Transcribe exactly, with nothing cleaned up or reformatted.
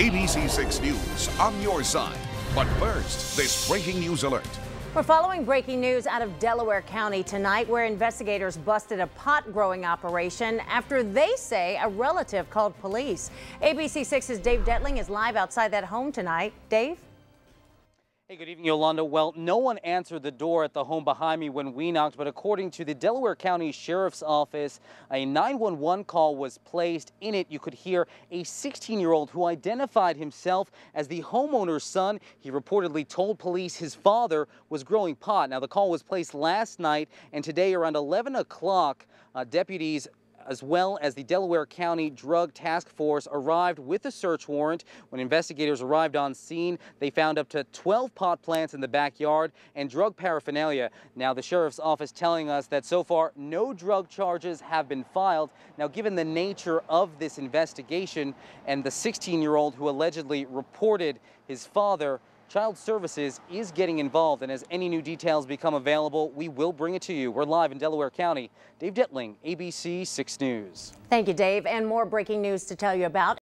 A B C six News on your side. But first, this breaking news alert. We're following breaking news out of Delaware County tonight, where investigators busted a pot growing operation after they say a relative called police. A B C six's Dave Detling is live outside that home tonight. Dave? Hey, good evening, Yolanda. Well, no one answered the door at the home behind me when we knocked, but according to the Delaware County Sheriff's Office, a nine one one call was placed. In it, you could hear a sixteen-year-old who identified himself as the homeowner's son. He reportedly told police his father was growing pot. Now, the call was placed last night, and today around eleven o'clock, uh, deputies as well as the Delaware County Drug Task Force arrived with a search warrant. When investigators arrived on scene, they found up to twelve pot plants in the backyard and drug paraphernalia. Now, the sheriff's office telling us that so far no drug charges have been filed. Now, given the nature of this investigation and the sixteen-year-old who allegedly reported his father, Child Services is getting involved, and as any new details become available, we will bring it to you. We're live in Delaware County. Dave Detling, A B C six News. Thank you, Dave. And more breaking news to tell you about.